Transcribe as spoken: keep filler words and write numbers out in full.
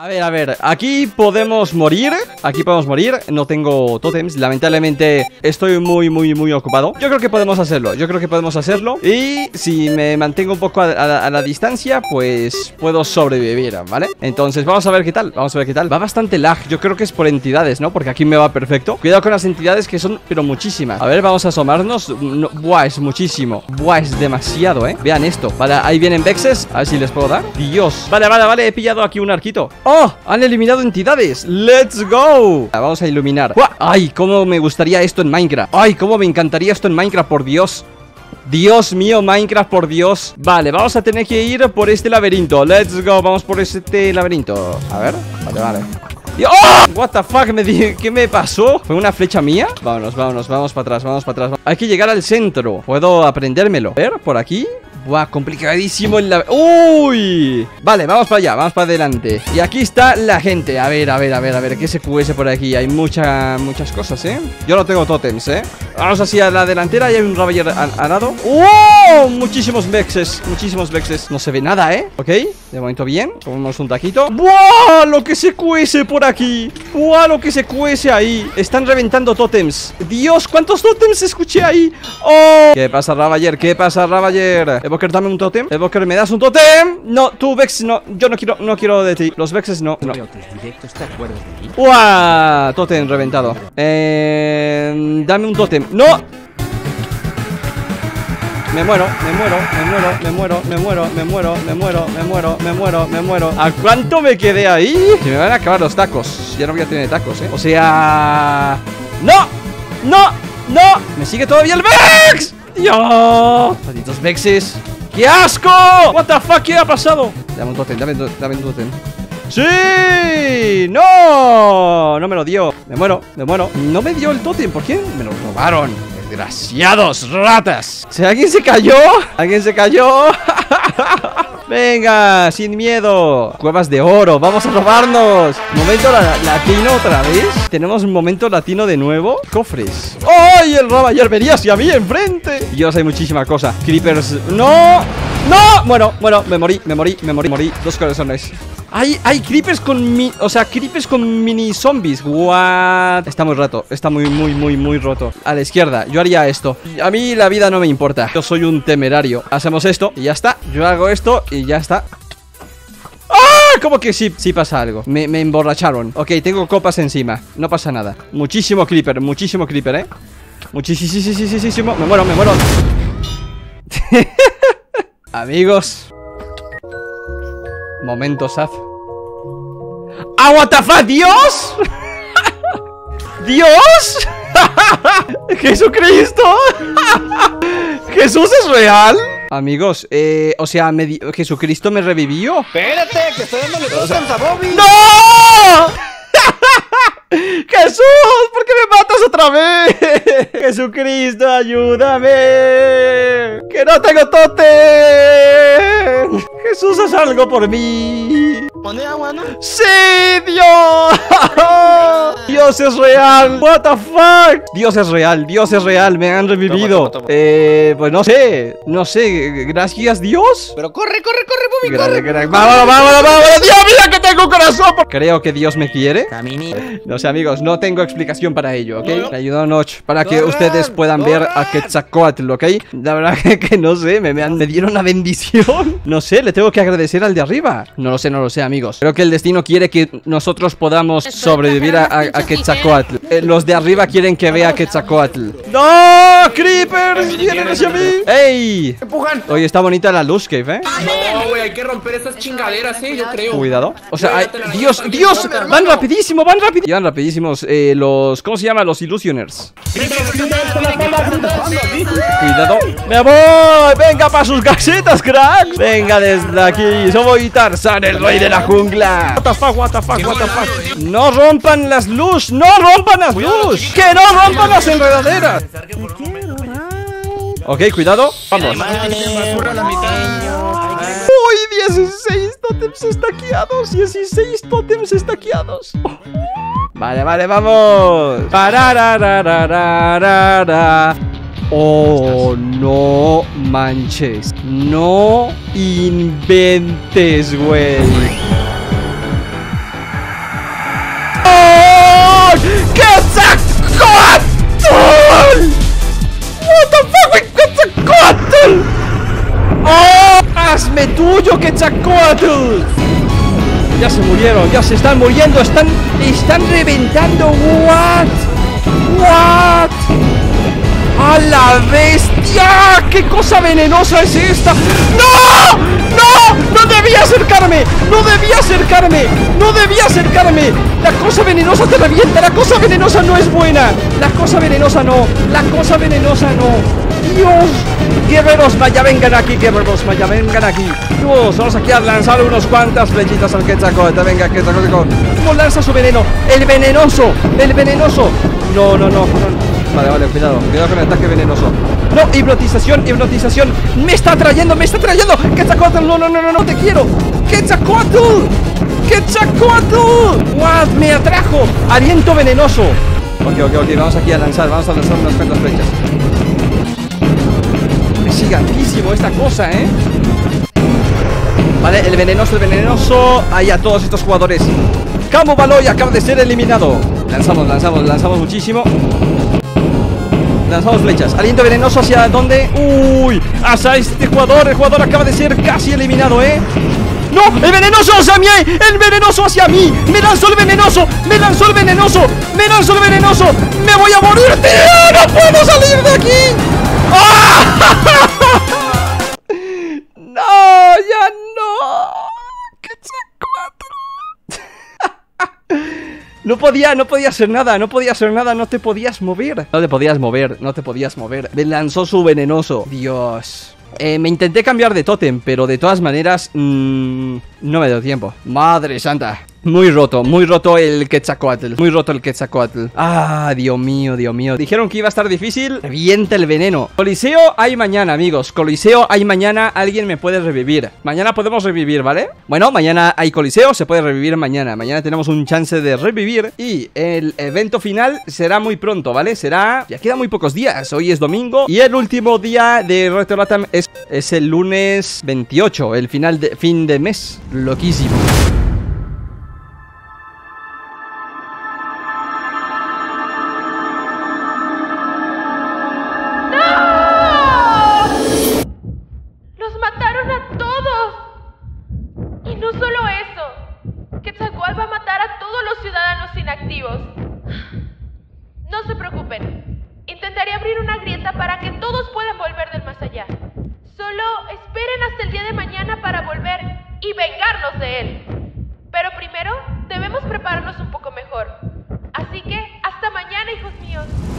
A ver, a ver, aquí podemos morir. Aquí podemos morir, no tengo tótems. Lamentablemente estoy muy, muy, muy ocupado. Yo creo que podemos hacerlo, yo creo que podemos hacerlo. Y si me mantengo un poco a, a, a la distancia, pues puedo sobrevivir, ¿vale? Entonces vamos a ver qué tal, vamos a ver qué tal. Va bastante lag, yo creo que es por entidades, ¿no? Porque aquí me va perfecto. Cuidado con las entidades que son, pero muchísimas. A ver, vamos a asomarnos. no, Buah, es muchísimo. Buah, es demasiado, ¿eh? Vean esto, vale, ahí vienen vexes. A ver si les puedo dar. Dios, vale, vale, vale, he pillado aquí un arquito. ¡Oh! Han eliminado entidades. ¡Let's go! Vamos a iluminar. ¡Buah! ¡Ay! Cómo me gustaría esto en Minecraft. ¡Ay! Cómo me encantaría esto en Minecraft, por Dios. Dios mío, Minecraft, por Dios. Vale, vamos a tener que ir por este laberinto. Let's go, vamos por este laberinto. A ver, vale, vale. ¡Oh! What the fuck, me di... ¿Qué me pasó? ¿Fue una flecha mía? Vámonos, vámonos, vamos para atrás, vamos para atrás. Hay que llegar al centro. ¿Puedo aprendérmelo? A ver, por aquí. Buah, complicadísimo el la... ¡Uy! Vale, vamos para allá, vamos para adelante. Y aquí está la gente. A ver, a ver, a ver, a ver. ¿Qué se cuece por aquí? Hay mucha, muchas cosas, ¿eh? Yo no tengo tótems, ¿eh? Vamos así a la delantera y hay un Ravager arado. ¡Oh! Muchísimos vexes, muchísimos vexes. No se ve nada, ¿eh? Ok, de momento bien. Comemos un taquito. ¡Buah! Lo que se cuece por aquí. ¡Buah! Lo que se cuece ahí. Están reventando tótems. Dios, ¿cuántos tótems escuché ahí? ¡Oh! ¿Qué pasa, Ravager? ¿Qué pasa, Ravager? Evoker, dame un tótem. Evoker, ¿me das un tótem? No, tú, Vex, no. Yo no quiero, no quiero de ti. Los Vexes no. no. ¡Uah! Tótem reventado. Eh, dame un tótem. ¡No! Me muero, me muero, me muero, me muero, me muero, me muero, me muero, me muero, me muero, me muero. ¿A cuánto me quedé ahí? Se me van a acabar los tacos. Ya no voy a tener tacos, ¿eh? O sea... ¡No! ¡No! ¡No! ¡Me sigue todavía el Vex! ¡Dios! Malditos Vexes. ¡Qué asco! What the fuck, ¿qué ha pasado? Dame un tótem, dame, dame un tótem. ¡Sí! ¡No! No me lo dio. Me muero, me muero. No me dio el tótem, ¿por qué? Me lo robaron. Desgraciados ratas. ¿Si alguien se cayó? ¿Alguien se cayó? Venga, sin miedo. Cuevas de oro, vamos a robarnos. Momento la latino otra vez. Tenemos un momento latino de nuevo. Cofres. ¡Ay! El Ravager venía hacia mí enfrente. Dios, hay muchísima cosa. Creepers. ¡No! ¡No! Bueno, bueno, me morí, me morí, me morí, morí. Dos corazones. Hay, hay creepers con mi... O sea, creepers con mini zombies. What? Está muy roto. Está muy, muy, muy, muy roto. A la izquierda, yo haría esto. A mí la vida no me importa. Yo soy un temerario. Hacemos esto y ya está. Yo hago esto y ya está. ¡Ah! Como que sí, sí pasa algo. Me, me emborracharon. Ok, tengo copas encima. No pasa nada. Muchísimo creeper, muchísimo creeper, ¿eh? Muchísimo. Me muero, me muero. Amigos. Momento sad. ¡Ah, what the fuck! ¡Dios! ¡Dios! ¡Jesucristo! ¿Jesús es real? Amigos, eh, o sea, me Jesucristo me revivió. Espérate, que estoy dándole tótems a Bobby. ¡No! ¡Jesús! ¿Por qué me matas otra vez? ¡Jesucristo, ayúdame! ¡Que no tengo tótem! ¡Jesús, haz algo por mí! ¿Pone agua, no? ¡Sí, Dios! ¡Dios es real! ¡What the fuck! Dios es real, Dios es real, me han revivido. Toma, toma, toma. Eh, pues no sé, no sé, gracias Dios. Pero corre, corre, corre, Bobby, Gra- corre. gra- ¡Vámonos, vámonos, vámonos! ¡Dios mío, que tengo un corazón! Creo que Dios me quiere. Camini. No sé, amigos, no tengo explicación para ello, ¿ok? No. Me ayudó Notch para que Corran, ustedes puedan ver a corran. Quetzalcóatl, ¿ok? La verdad que, que no sé, me, me, han- me dieron la bendición. No sé, le tengo que agradecer al de arriba. No lo sé, no lo sé, amigos. Creo que el destino quiere que nosotros podamos sobrevivir a, a, a Quetzalcóatl. Eh, los de arriba quieren que vea a Quetzalcóatl. ¡No! ¡Creepers! ¡Vienen hacia mí! ¡Ey! Empujan. Oye, está bonita la Luz Cave, ¿eh? No, güey, hay que romper esas chingaderas, eh, yo creo. Cuidado. O sea, hay- Dios, Dios, van rapidísimo, van rapidísimo. Van rapidísimos eh, los, ¿cómo se llama? Los Illusioners. Cuidado. Me voy. Venga para sus casetas, crack. Venga desde aquí. Soy Tarzán, el rey de la jungla. What the fuck, what the fuck, what the fuck. No rompan las luz, no rompan las luz. Que no rompan las enredaderas. Ok, cuidado. Vamos. Uy, dieciséis tótems estaqueados. dieciséis tótems estaqueados. Oh. Vale, vale, vamos. Parararararara. Oh, no manches. No inventes, güey. Quetzalcóatl! Ya se murieron, ya se están muriendo. Están, están reventando. What? What? ¡A la bestia! ¡Qué cosa venenosa es esta! ¡No! ¡No! ¡No debía acercarme! ¡No debía acercarme! ¡No debía acercarme! La cosa venenosa te revienta. La cosa venenosa no es buena. La cosa venenosa no. La cosa venenosa no. ¡Dios! Guerreros Maya, vengan aquí, guerreros Maya, vengan aquí. Dios, vamos aquí a lanzar unos cuantas flechitas al Quetzalcóatl. Venga, Quetzalcóatl. ¿Cómo lanza su veneno? ¡El venenoso! ¡El venenoso! No, no, no, no. Vale, vale, cuidado, cuidado con el ataque venenoso. No, hipnotización, hipnotización. Me está atrayendo, me está atrayendo. Quetzalcóatl, no, no, no, no, no te quiero. Quetzalcóatl, Quetzalcóatl. What, me atrajo. Aliento venenoso. Ok, ok, ok, vamos aquí a lanzar, vamos a lanzar unas cuantas flechas. Es gigantísimo esta cosa, ¿eh? Vale, el venenoso, el venenoso. Ahí a todos estos jugadores. Camu Baloy acaba de ser eliminado. Lanzamos, lanzamos, lanzamos muchísimo. Lanzamos flechas. Aliento venenoso hacia dónde. Uy, hacia este jugador. El jugador acaba de ser casi eliminado, ¿eh? ¡No! ¡El venenoso hacia mí! ¡El venenoso hacia mí! ¡Me lanzó el venenoso! ¡Me lanzó el venenoso! ¡Me lanzó el venenoso! ¡Me voy a morir, tío! ¡No puedo salir de aquí! ¡Ah! ¡No! ¡Ya no! ¡Qué No podía, no podía hacer nada, no podía hacer nada, no te podías mover. No te podías mover, no te podías mover. Me lanzó su venenoso. Dios. Eh, me intenté cambiar de tótem, pero de todas maneras mmm, no me dio tiempo. Madre santa. Muy roto, muy roto el Quetzalcóatl. Muy roto el Quetzalcóatl. Ah, Dios mío, Dios mío. Dijeron que iba a estar difícil. Revienta el veneno. Coliseo hay mañana, amigos. Coliseo hay mañana. Alguien me puede revivir. Mañana podemos revivir, ¿vale? Bueno, mañana hay coliseo. Se puede revivir mañana. Mañana tenemos un chance de revivir. Y el evento final será muy pronto, ¿vale? Será... Ya quedan muy pocos días. Hoy es domingo. Y el último día de Reto Latam es, es el lunes veintiocho. El final de fin de mes. Loquísimo. Quetzalcóatl va a matar a todos los ciudadanos inactivos. No se preocupen. Intentaré abrir una grieta para que todos puedan volver del más allá. Solo esperen hasta el día de mañana para volver y vengarnos de él. Pero primero debemos prepararnos un poco mejor. Así que hasta mañana, hijos míos.